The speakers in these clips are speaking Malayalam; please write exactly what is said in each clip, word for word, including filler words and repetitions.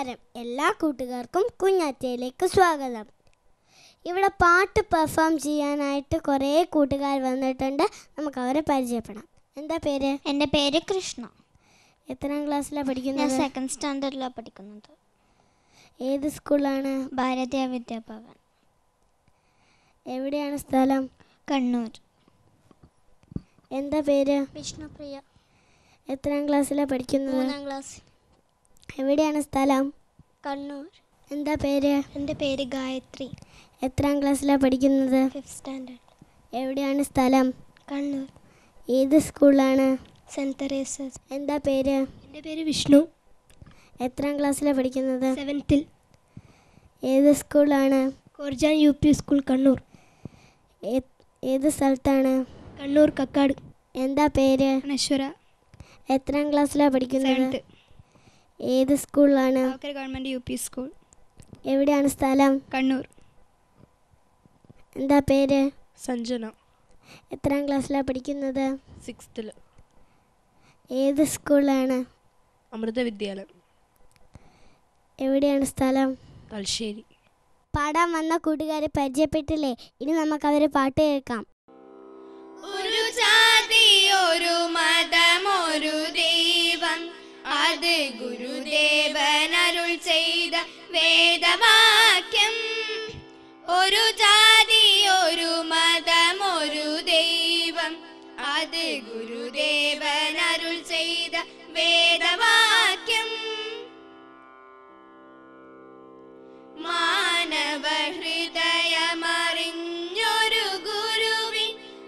നമസ്കാരം, എല്ലാ കൂട്ടുകാർക്കും കുഞ്ഞാറ്റയിലേക്ക് സ്വാഗതം. ഇവിടെ പാട്ട് പെർഫോം ചെയ്യാനായിട്ട് കുറേ കൂട്ടുകാർ വന്നിട്ടുണ്ട്. നമുക്ക് അവരെ പരിചയപ്പെടാം. എന്താ പേര്? എൻ്റെ പേര് കൃഷ്ണ. എത്രാം ക്ലാസ്സിലാണ് പഠിക്കുന്നത്? ഞാൻ സെക്കൻഡ് സ്റ്റാൻഡേർഡിലാണ് പഠിക്കുന്നത്. ഏത് സ്കൂളാണ്? ഭാരതീയ വിദ്യാഭവൻ. എവിടെയാണ് സ്ഥലം? കണ്ണൂർ. എന്താ പേര്? വിഷ്ണുപ്രിയ. എത്രാം ക്ലാസ്സിലാണ് പഠിക്കുന്നത്? മൂന്നാം ക്ലാസ്. എവിടെയാണ് സ്ഥലം? കണ്ണൂർ. എന്താ പേര്? എൻ്റെ പേര് ഗായത്രി. എത്രാം ക്ലാസ്സിലാണ് പഠിക്കുന്നത്? Fifth standard. എവിടെയാണ് സ്ഥലം? കണ്ണൂർ. ഏത് സ്കൂളാണ്? Saint Theresa's. എന്താ പേര്? എൻ്റെ പേര് വിഷ്ണു. എത്രാം ക്ലാസ്സിലാണ് പഠിക്കുന്നത്? സെവൻത്തിൽ. ഏത് സ്കൂളാണ്? കോർജാൻ യു പി സ്കൂൾ, കണ്ണൂർ. ഏത് സ്ഥലത്താണ്? കണ്ണൂർ കക്കാട്. എന്താ പേര്? അനശ്വര. എത്രാം ക്ലാസ്സിലാണ് പഠിക്കുന്നത്? സെവൻത്ത്. ഏത് സ്കൂളിലാണ്? Government U P school. എവിടെയാണ് സ്ഥലം? കണ്ണൂർ. എന്താ പേര്? സഞ്ജന. എത്രാം ക്ലാസ്സിലാണ് പഠിക്കുന്നത്? സിക്സ്ത്തിൽ. ഏത് സ്കൂളാണ്? അമൃത വിദ്യാലയം. എവിടെയാണ് സ്ഥലം? തലശ്ശേരി. പാടാൻ വന്ന കൂട്ടുകാരെ പരിചയപ്പെട്ടില്ലേ? ഇനി നമുക്ക് അവരെ പാട്ട് കേൾക്കാം. ഒരു ജാതി, ഒരു മതം, ഒരു ദൈവം, അത് ഗുരുദേവൻ അരുൾ ചെയ്ത വേദവാക്യം. ഒരു ജാതി, ഒരു മതം, ഒരു ദൈവം, അത് ഗുരുദേവൻ അരുൾ ചെയ്ത വേദവാക്യം. മാനവ ഹൃദയമറിഞ്ഞൊരു ഗുരുവിൻ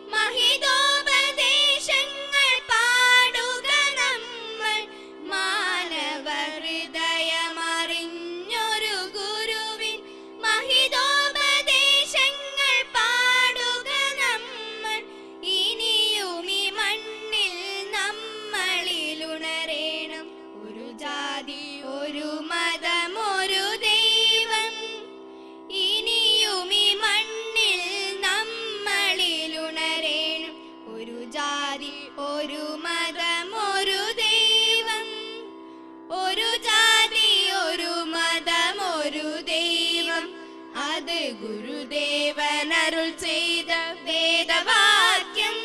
മഹിതോപദേശങ്ങൾ പാടുക നമ്മൾ. മാനവ ഹൃദയമറിഞ്ഞൊരു ഗുരുവിൻ മഹിതോപദേശങ്ങൾ പാടുക നമ്മൾ. ഇനിയും ഈ മണ്ണിൽ നമ്മളിൽ ഉണരേണം ഒരു ജാതി, ഒരു മതം, ഒരു ദൈവം. ഇനിയും ഈ മണ്ണിൽ നമ്മളിൽ ഉണരേണം ഒരു ജാതി, ഒരു മതം, ഒരു ദൈവം. ഒരു ജാതി, ഒരു മതം, ഒരു ദൈവം, അത് ഗുരുദേവൻ അരുൾ ചെയ്ത വേദവാക്യം.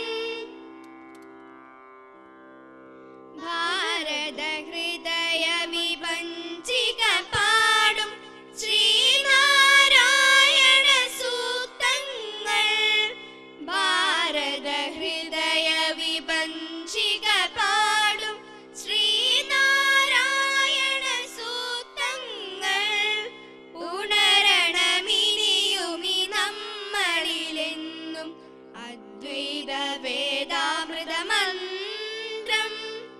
ഭാരത ഹൃദയ വിഭജിക പാടും ശ്രീനാരായണ സൂക്തങ്ങൾ. ഭാരത ഹൃദയ വിഭജിക പാടും ശ്രീനാരായണ സൂക്തങ്ങൾ. ഉണരണമിനിയുമി നമ്മളിലെന്നും അദ്വൈത വേദാമൃത മന്ത്രം.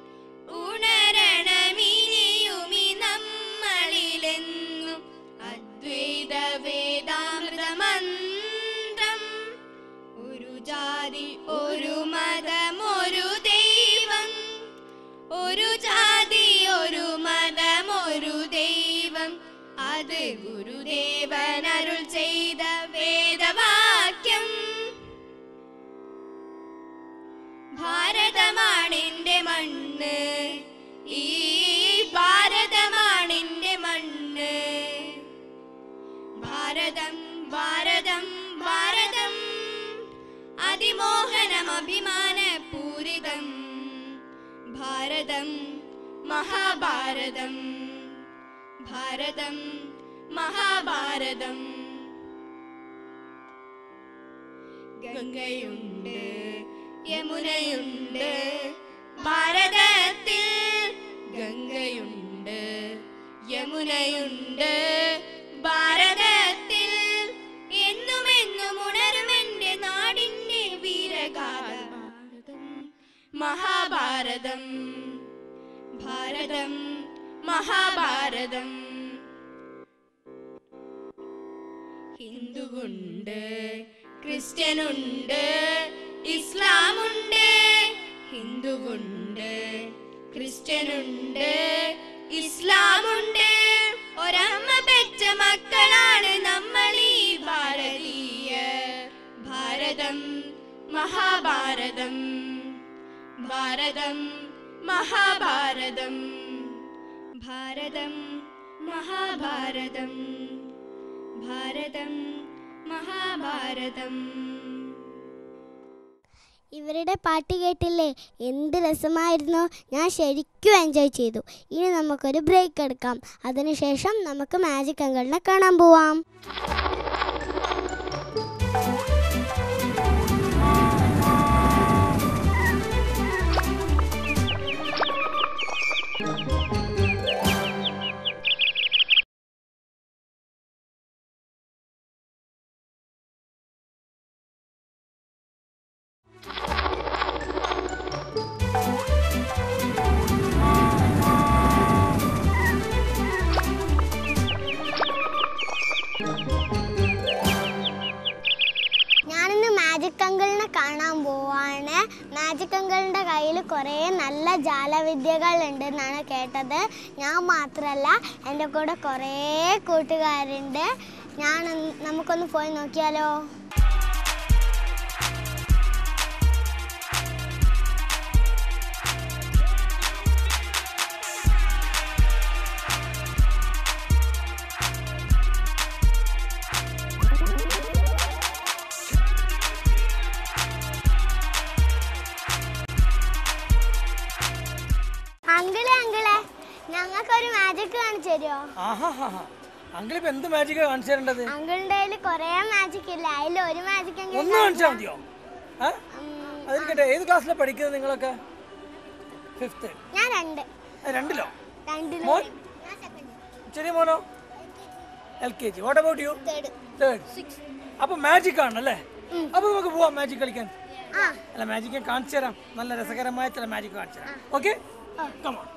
ഉണരണമിനിയുമി നമ്മളിലെന്നും അദ്വൈത വേദാമൃത മന്ത്രം. ഒരു ജാതി, ഒരു മതം, ഒരു ദൈവം. ഒരു ജാതി, ഒരു മതം, ഒരു ദൈവം, അത് ഗുരുദേവൻ അരുൾ ചെയ്ത വേദവാക്യം. ഭാരതമാണെന്റെ മണ്ണ്, ഈ ഭാരതമാണെന്റെ മണ്ണ്. ഭാരതം, ഭാരതം, ഭാരതം, അതിമോഹനം അഭിമാനപൂരിതം. ഭാരതം മഹാഭാരതം, ഭാരതം മഹാഭാരതം. ഗംഗയുണ്ട്, യമുനയുണ്ട് ഭാരതത്തിൽ. ഗംഗയുണ്ട്, യമുനയുണ്ട് ഭാരതത്തിൽ. എന്നുമെന്നും ഉണരുമെന്റെ നാടിന്റെ വീരഗാഥ. മഹാഭാരതം, ഭാരതം മഹാഭാരതം. ഹിന്ദുവുണ്ട്, ക്രിസ്ത്യനുണ്ട്, ഇസ്ലാമുണ്ട്. ഹിന്ദുവുണ്ട്, ക്രിസ്ത്യനുണ്ട്, ഇസ്ലാമുണ്ട്. ഒരമ്മ പെറ്റ മക്കളാണ് നമ്മൾ ഈ ഭാരതീയ. ഭാരതം മഹാഭാരതം, ഭാരതം മഹാഭാരതം. ഭാരതം മഹാഭാരതം ഭാരതം മഹാഭാരതം. ഇവരുടെ പാട്ട് കേട്ടില്ലേ, എന്ത് രസമായിരുന്നു. ഞാൻ ശരിക്കും എൻജോയ് ചെയ്തു. ഇനി നമുക്കൊരു ബ്രേക്ക് എടുക്കാം. അതിനുശേഷം നമുക്ക് മാജിക് അങ്കിളിനെ കാണാൻ പോവാം. ഞാനിന്ന് മാജിക് അങ്കിളിനെ കാണാൻ പോവാണ്. മാജിക് അങ്കിളിൻ്റെ കയ്യിൽ കുറേ നല്ല ജാലവിദ്യകൾ ഉണ്ടെന്നാണ് കേട്ടത്. ഞാൻ മാത്രമല്ല, എൻ്റെ കൂടെ കുറേ കൂട്ടുകാരുണ്ട്. ഞാൻ നമുക്കൊന്ന് പോയി നോക്കിയാലോ? അങ്കിളെ അങ്കിളെ ഞങ്ങൾക്കൊരു മാജിക് കാണിച്ചു തരുമോ? അങ്കിളിപ്പോ എന്ത് മാജിക്കാ കാണിച്ചു തരേണ്ടത്? അങ്കിളിന്റെ കയ്യിൽ കൊറേ മാജിക് ഇല്ല, അതിൽ ഒരു മാജിക് ഒന്ന് കാണിച്ചാൽ മതിയോ? അതിരിക്കട്ടെ, ഏത് ക്ലാസ്സിലാണ് പഠിക്കുന്നത് നിങ്ങളൊക്കെ? ഫിഫ്ത്ത്. ഞാൻ രണ്ട്. രണ്ടിലോ? രണ്ടിലോ. മോൻ ചെറിയ മോനോ? L K G. What about you? Third. അപ്പൊ മാജിക് ആണല്ലേ? അപ്പൊ നമുക്ക് പോവാം മാജിക് കളിക്കാൻ. അല്ല, മാജിക് ഞാൻ കാണിച്ചു തരാം. നല്ല രസകരമായ ചില മാജിക് കാണിച്ചു തരാം. Okay, come on.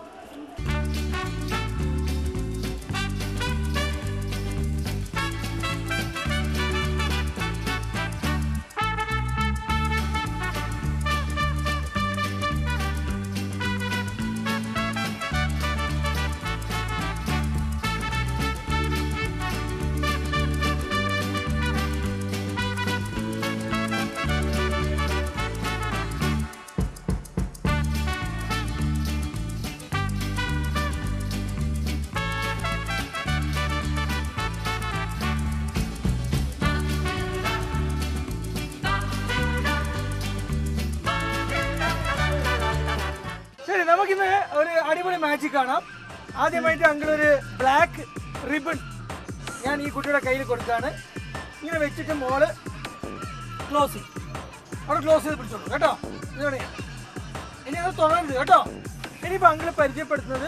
ശരി, നമുക്കിന്ന് ഒരു അടിപൊളി മാജിക് കാണാം. ആദ്യമായിട്ട് അങ്കിൾ ഒരു ബ്ലാക്ക് റിബൺ ഞാൻ ഈ കുട്ടിയുടെ കയ്യിൽ കൊടുക്കുകയാണ്. ഇങ്ങനെ വെച്ചിട്ട് മോള് ക്ലോസ് ചെയ്യും. അവിടെ ക്ലോസ് ചെയ്ത് പിടിച്ചോളൂ കേട്ടോ. ഇതോടെ ഇനി അത് തുടരരുത് കേട്ടോ. ഇനിയിപ്പോൾ അങ്കിൾ പരിചയപ്പെടുത്തുന്നത്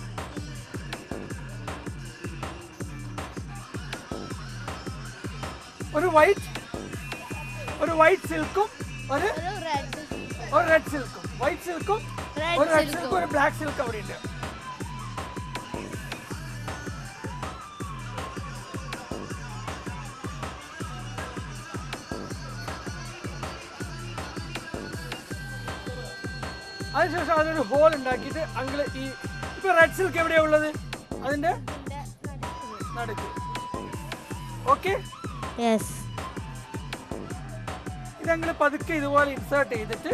ഒരു വൈറ്റ് ഒരു വൈറ്റ് സിൽക്കും ഒരു ഒരു റെഡ് സിൽക്കും വൈറ്റ് സിൽക്കും ഒരു റെഡ് സിൽക്കും ഒരു ബ്ലാക്ക് സിൽക്കും അവിടെ ഉണ്ട്. അതിനുശേഷം അതിനൊരു ഹോൾ ഉണ്ടാക്കിയിട്ട് അങ്കിള് ഈ ഇപ്പൊ റെഡ് സിൽക്ക് എവിടെയാ ഉള്ളത്? അതിന്റെ നടുക്ക്. ഓക്കെ, ഇതങ്ങള് പതുക്കെ ഇതുപോലെ ഇൻസേർട്ട് ചെയ്തിട്ട്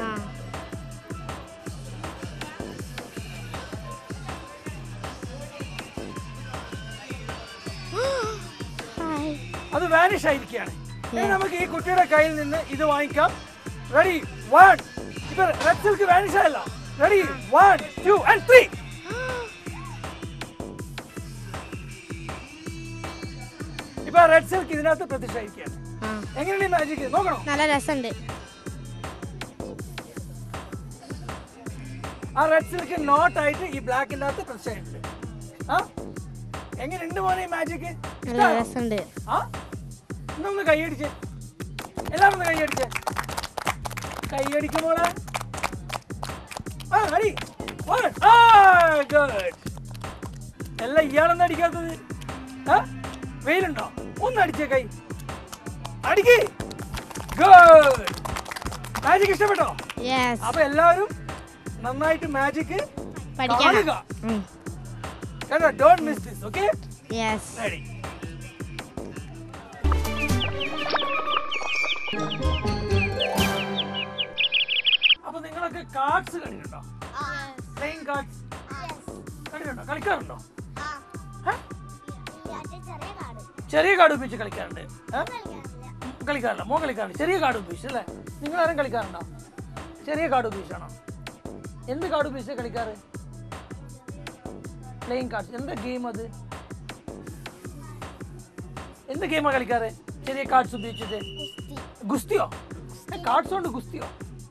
അത് വാനിഷ് ആയിരിക്കുകയാണ്. നമുക്ക് ഈ കുട്ടിയുടെ കയ്യിൽ നിന്ന് ഇത് വാങ്ങിക്കാം. Ready, one. ഇപ്പൊ റെഡ് സിൽക്ക് വാനിഷ് ആയല്ലോ. Ready, one two and three. ഇപ്പൊ റെഡ് സിൽക്ക് ഇതിനകത്ത് പ്രത്യക്ഷമായിരിക്കുകയാണ്. എങ്ങനെയാണ് മാജിക് നോക്കണോ? നല്ല രസമുണ്ട്. ആ റെഡ് സിൽക്ക് നോട്ട് ആയിട്ട് ഈ ബ്ലാക്കിന്റെ അകത്ത് പ്രത്യക്ഷമായിട്ടുണ്ട്. ആ എങ്ങനെയുണ്ട് മോനെ ഈ മാജിക്? നല്ല രസമുണ്ട്. ആ ഇന്നൊന്ന് കൈയടിച്ച്, എല്ലാവരും ഒന്ന് കൈയടിച്ച്. കൈയടിക്കുമ്പോളെ ആ അടി. ഗുഡ്. എല്ലാം ഇയാളൊന്നും അടിക്കാത്തത്? ആ വെയിലുണ്ടോ? ഒന്ന് അടിച്ചേ കൈ. അടിക്ക്. ഗുഡ്. മാജിക് ഇഷ്ടപ്പെട്ടോ? അപ്പൊ എല്ലാവരും നന്നായിട്ട് മാജിക് പഠിക്കുക കേട്ടോ. Don't miss this. Okay, ready. അപ്പൊ നിങ്ങളൊക്കെ കാർഡ്സ് കണ്ടിട്ടുണ്ടോ? പ്ലേയിങ് കാർഡ്സ് കണ്ടിട്ടുണ്ടോ? കളിക്കാറുണ്ടോ? ചെറിയ കാർഡ് ഉപയോഗിച്ച് കളിക്കാറുണ്ട്. കളിക്കാറില്ല, മോൻ കളിക്കാറുണ്ട്. ചെറിയ കാർഡ് ഉപയോഗിച്ച് അല്ലേ? നിങ്ങൾ ആരും കളിക്കാറുണ്ടോ? ചെറിയ കാർഡ് ഉപയോഗിച്ചാണോ? എന്ത് കാർഡ് ഉപയോഗിച്ച് കളിക്കാറ്? Playing cards. എന്താ ഗെയിം അത്? എന്ത് ഗെയിമാണ് കളിക്കാറ് ചെറിയ കാർഡ്സ് ഉപയോഗിച്ചിട്ട്? ഗുസ്തിയോ? കാർഡ്സ് കൊണ്ട് ഗുസ്തിയോ?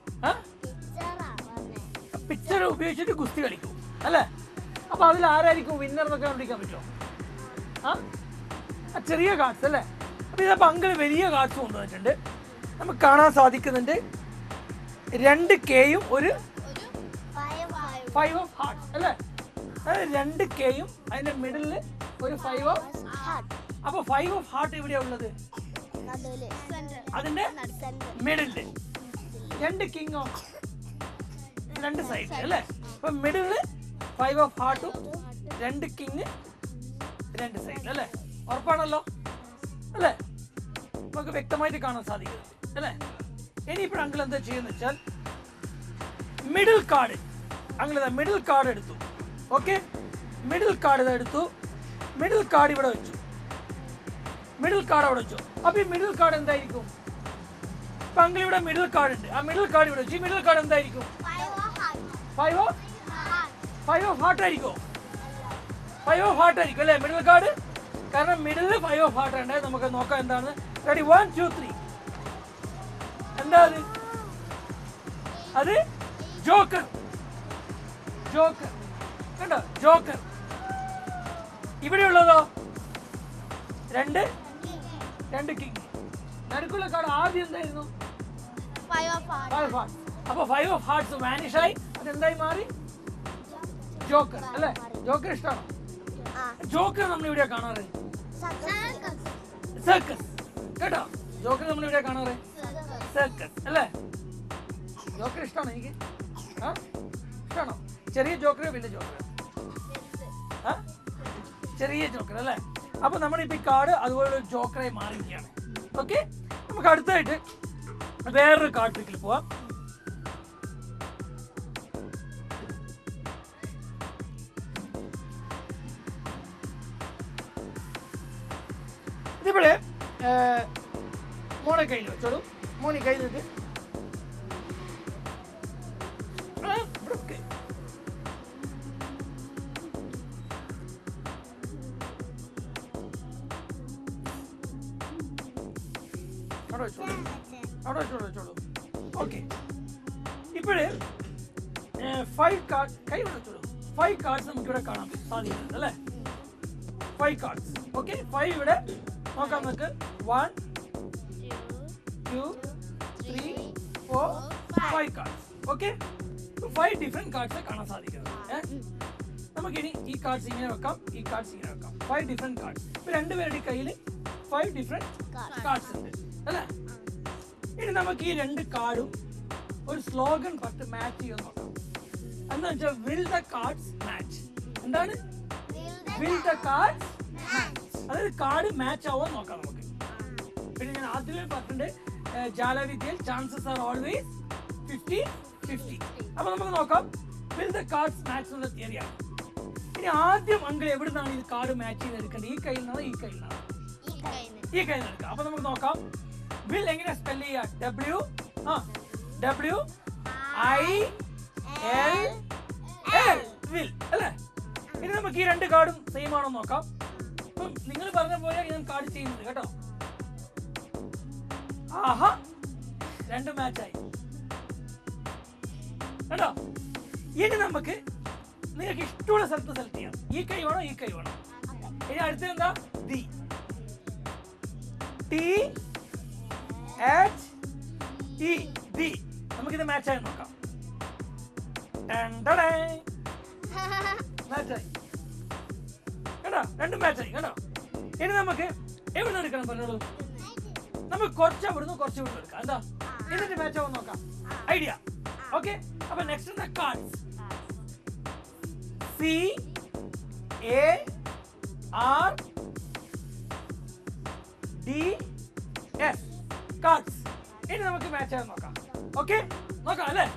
പിക്ചർ ഉപയോഗിച്ചിട്ട് ഗുസ്തി കളിക്കും അല്ലേ? അപ്പൊ അതിൽ ആരായിരിക്കും വിന്നർ എന്നൊക്കെ കണ്ടുപിടിക്കാൻ പറ്റുമോ? ആ ചെറിയ കാർഡ്സ് അല്ലേ? അപ്പൊ ഇതപ്പോൾ അങ്കിൾ വലിയ കാർഡ്സ് കൊണ്ടുവന്നിട്ടുണ്ട്. നമുക്ക് കാണാൻ സാധിക്കുന്നുണ്ട് രണ്ട് കെയും ഒരു ഫൈവ് ഓഫ് ഹാർട്ട്സ് അല്ലേ? അതായത് രണ്ട് കെയും അതിന്റെ മിഡിലില് ഒരു ഫൈവ് ഓഫ്. അപ്പൊ ഫൈവ് ഓഫ് ഹാർട്ട് എവിടെയാ ഉള്ളത്? അതിന്റെ മിഡില്. രണ്ട് കിങ് ഓഫ് രണ്ട് സൈഡ് അല്ലേ? അപ്പൊ മിഡില് ഫൈവ് ഓഫ് ഹാർട്ടും രണ്ട് കിങ് രണ്ട് സൈഡ് അല്ലേ? ഉറപ്പാണല്ലോ അല്ലേ? നമുക്ക് വ്യക്തമായിട്ട് കാണാൻ സാധിക്കും അല്ലേ? ഇനിയിപ്പോൾ അങ്കിൾ എന്താ ചെയ്യുന്ന വെച്ചാൽ middle card uncle middle card എടുത്തു. ഓക്കെ, മിഡിൽ കാർഡ് ഇത് എടുത്തു. മിഡിൽ കാർഡ് ഇവിടെ വെച്ചു. മിഡിൽ കാർഡ് അവിടെ വെച്ചു. അപ്പൊ ഈ മിഡിൽ കാർഡ് എന്തായിരിക്കും? ഇപ്പൊ അങ്കിൾ ഇവിടെ മിഡിൽ കാർഡ് ഉണ്ട്. ആ മിഡിൽ കാർഡ് ഇവിടെ വെച്ചു. ഈ മിഡിൽ കാർഡ് എന്തായിരിക്കും? Five of five of heart ആയിരിക്കും. ഫൈവ് ഓഫ് ഹാർട്ട് ആയിരിക്കും അല്ലേ മിഡിൽ കാർഡ്? കാരണം മിഡിലിൽ ഫൈവ് ഓഫ് ഹാർട്ട് ഉണ്ട്. നമുക്ക് നോക്കാം എന്താണ്. Ready, one two three. എന്താ അത്? അത് ജോക്കർ. ജോക്കർ കണ്ടോ? ജോക്കർ. ഇവിടെയുള്ളതോ രണ്ട് രണ്ട് കിങ്. നടുക്കുള്ള കാർഡ് ആദ്യം എന്തായിരുന്നു? Five of hearts. അപ്പൊ ഫൈവ് ഓഫ് ഹാർട്ട്സ് വാനിഷ് ആയി. അതെന്തായി മാറി? ജോക്കർ അല്ലേ? ജോക്കർ ഇഷ്ടമാണോ? ജോക്കർ നമ്മൾ ഇവിടെ കാണാറ് സർക്കസ് കേട്ടോ. ജോക്കർ നമ്മൾ ഇവിടെ കാണാറ് സർക്കസ് അല്ലേ? ജോക്കർ ഇഷ്ടമാണോ? എനിക്ക് ഇഷ്ടമാണോ? ചെറിയ ജോക്കർ വലിയ ജോക്കർ? ചെറിയ ജോക്കർ അല്ലേ? അപ്പൊ നമ്മളിപ്പോ ഈ കാർഡ് അതുപോലെ ജോക്കറായി മാറിയിരിക്കുകയാണ്. ഓക്കെ, നമുക്ക് അടുത്തായിട്ട് വേറൊരു കാർഡ് ട്രിക്കിൽ പോവാം. ഇതിവിടെ മോനെ കയ്യിൽ വെച്ചോളൂ. മോനെ കയ്യിൽ വെച്ച് അവിടെ വെച്ചോളൂ വെച്ചോളൂ. ഓക്കെ, ഇപ്പോഴേ ഫൈവ് കാർഡ് കൈ വെച്ചോളൂ. ഫൈവ് കാർഡ്സ് നമുക്ക് ഇവിടെ കാണാൻ സാധിക്കുന്നുണ്ട് അല്ലേ? Five cards. ഓക്കെ, ഫൈവ് ഇവിടെ നോക്കാം നമുക്ക്. One two three four five cards. Okay, five different cards കാണാൻ സാധിക്കുന്നത്. നമുക്കിനി ഈ കാർഡ്സ് ഇങ്ങനെ വെക്കാം, ഈ കാർഡ്സ് ഇങ്ങനെ വെക്കാം. Five different cards. ഇപ്പൊ രണ്ടുപേരുടെ കയ്യിൽ ഫൈവ് ഡിഫറെന്റ് കാർഡ്സ് ഉണ്ട് അല്ലേ? ഇനി നമുക്ക് ഈ രണ്ട് കാർഡും ഒരു സ്ലോഗൻ പത്ത് മാച്ച് ചെയ്യാൻ നോക്കാം. എന്താ വെച്ചാൽ വിൽ ദ കാർഡ്സ് മാച്ച്. എന്താണ് വിൽ ദ കാർഡ്സ് മാച്ച്? അതായത് കാർഡ് മാച്ച് ആവാൻ നോക്കാം നമുക്ക്. പിന്നെ ഞാൻ ആദ്യമേ പറഞ്ഞിട്ടുണ്ട് ജാലവിദ്യയിൽ chances are always fifty fifty. അപ്പൊ നമുക്ക് നോക്കാം വിൽ ദ കാർഡ്സ് മാച്ച് എന്നുള്ള തിയറിയാണ്. ഇനി ആദ്യം അങ്കിൾ എവിടുന്നാണ് ഈ കാർഡ് മാച്ച് ചെയ്ത് എടുക്കേണ്ടത്? ഈ കയ്യിൽ നിന്നാണ് ഈ കയ്യിൽ നിന്നാണ് ഈ കയ്യിൽ നിന്ന് എടുക്കാം. അപ്പൊ നമുക്ക് നോക്കാം വിൽ എങ്ങനെ സ്പെൽ ചെയ്യാ? ഡബ്ല്യു ആ W I L L will അല്ലേ? ഇനി നമുക്ക് ഈ രണ്ട് കാർഡും സെയിം ആണോ നോക്കാം. അപ്പം നിങ്ങൾ പറഞ്ഞ പോലെ ഞാൻ കാർഡ് ചെയ്യുന്നത് കേട്ടോ. ആഹാ, രണ്ട് മാച്ചായി കേട്ടോ. ഇനി നമുക്ക് നിങ്ങൾക്ക് ഇഷ്ടമുള്ള സ്ഥലത്ത് സെലക്ട് ചെയ്യാം. ഈ കൈ വേണോ ഈ കൈ വേണോ? ഇനി അടുത്തത് എന്താ? The T H E the. നമുക്കിത് മാച്ചായി നോക്കാം. മാച്ചായി കേട്ടോ, രണ്ടും മാച്ചായി കേട്ടോ. ഇനി നമുക്ക് എവിടെ എടുക്കണം പറഞ്ഞോളൂ. നമുക്ക് കുറച്ച് അവിടുന്ന് കുറച്ച് ഇവിടെ എടുക്കാം. എന്താ എന്നിട്ട് മാച്ച് ആവാൻ നോക്കാം. Idea okay. അപ്പൊ next cards C A R D F cards. ഇനി നമുക്ക് മാച്ച് ആവാൻ നോക്കാം. ഓക്കെ, നോക്കാം അല്ലേ?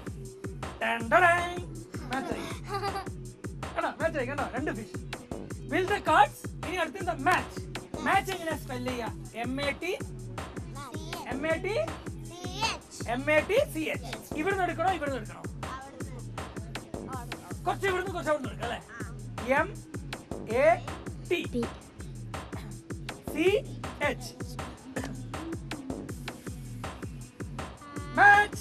മാച്ചായി കണ്ടോ, മാച്ചായി കണ്ടോ. രണ്ട് ഫിഷ് Build the cards. ഇനി അടുത്ത match. Match എങ്ങനെ സ്പെൽ ചെയ്യാ? M A T M A T M A T C H. ഇവിടുന്ന് എടുക്കണോ ഇവിടുന്ന് എടുക്കണോ? കുറച്ച് ഇവിടുന്ന് കുറച്ച് അവിടുന്ന് എടുക്കാം അല്ലേ? M A T C H. Match.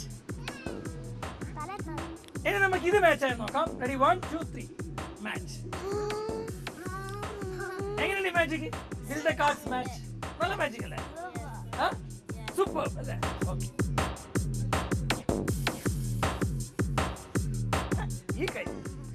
ഇനി നമുക്ക് ഇത് മാച്ച് ആയി നോക്കാം. Ready one two three match. എങ്ങനെയുണ്ട് ഈ magic? Build the cards match. നല്ല മാജിക് അല്ലേ? സൂപ്പർ അല്ലേ? ഓക്കെ. ഈ കൈ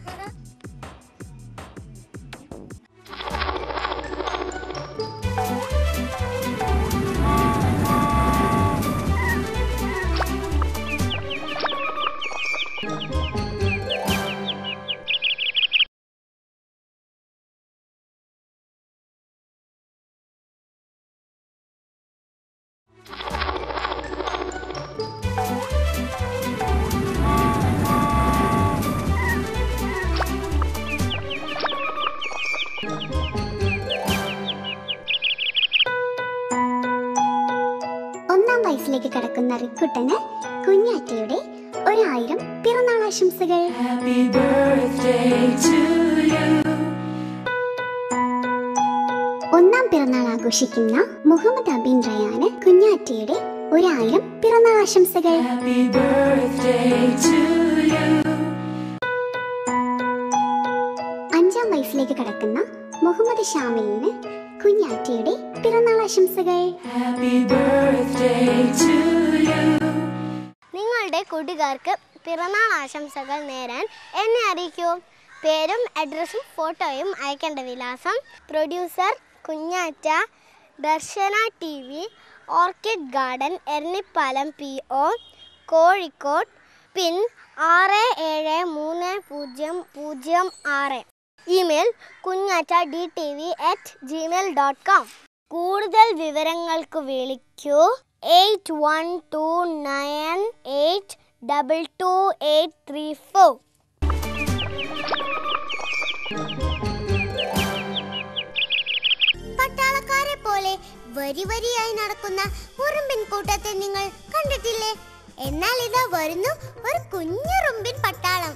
ഒന്നാം വയസ്സിലേക്ക് കടക്കുന്ന റിക്കുട്ടന് കുഞ്ഞാറ്റയുടെ ഒരായിരം പിറന്നാൾ ആശംസകൾ. ഒന്നാം പിറന്നാൾ ആഘോഷിക്കുന്ന മുഹമ്മദ് അബിൻ റയാന് കുഞ്ഞാറ്റയുടെ ഒരായിരം പിറന്നാൾ ആശംസകൾ. അഞ്ചാം വയസ്സിലേക്ക് കടക്കുന്ന മുഹമ്മദ് ഷാമിലിന് കുഞ്ഞാറ്റയുടെ പിറന്നാൾ ആശംസകൾ. നിങ്ങളുടെ കൂട്ടുകാർക്ക് പിറന്നാൾ ആശംസകൾ നേരാൻ എന്നെ അറിയിക്കൂ. പേരും അഡ്രസ്സും ഫോട്ടോയും അയക്കേണ്ട വിലാസം producer Kunjatta, Darshana T V, orchid garden, Eranhipalam P O, Kozhikode, pin ആറ് ഏഴ് മൂന്ന് പൂജ്യം പൂജ്യം ആറ്. Email Kunjatta D T V at Gmail dot com. കൂടുതൽ വിവരങ്ങൾക്ക് വിളിക്കൂ eight one two nine eight double two eight three four. പട്ടാളക്കാരെ പോലെ വരി വരിയായി നടക്കുന്ന ഉറുമ്പിൻ കൂട്ടത്തെ നിങ്ങൾ കണ്ടിട്ടില്ലേ? എന്നാൽ ഇതാ വരുന്നു ഒരു കുഞ്ഞുറുമ്പിൻ പട്ടാളം.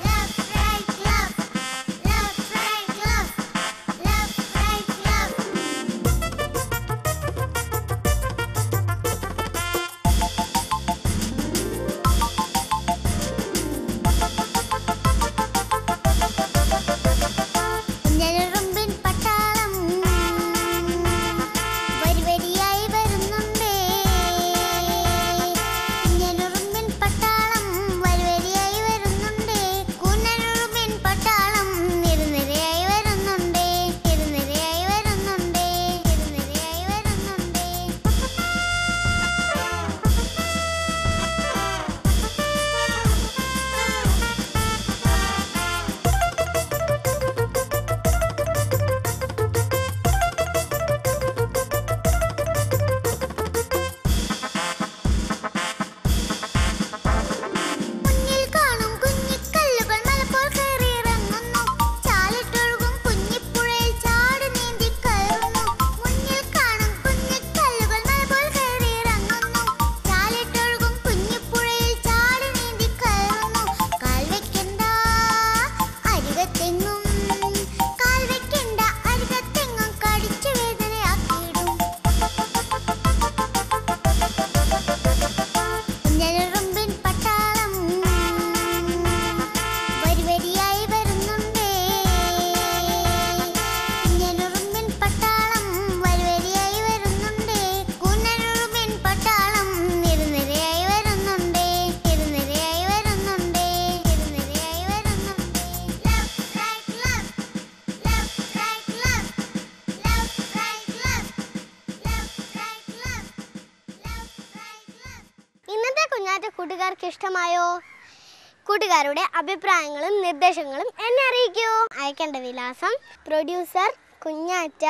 കൂട്ടുകാർക്ക് ഇഷ്ടമായോ? കൂട്ടുകാരുടെ അഭിപ്രായങ്ങളും നിർദ്ദേശങ്ങളും എന്നെ അറിയിക്കൂ. അയക്കേണ്ട വിലാസം producer Kunjatta,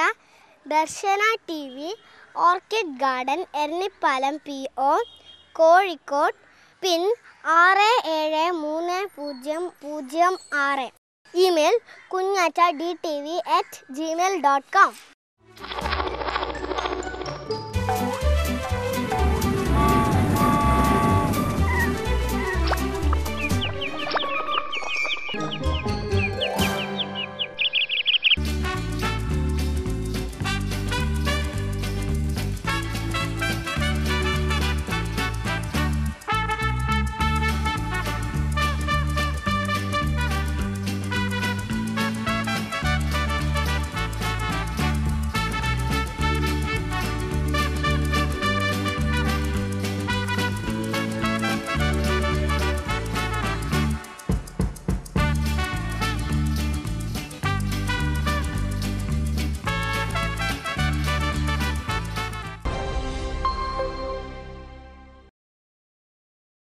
Darshana T V, orchid garden, Eranhipalam P O, Kozhikode, pin ആറ് ഏഴ് മൂന്ന് പൂജ്യം പൂജ്യം ആറ്. Email Kunjacha D T V at Gmail dot com.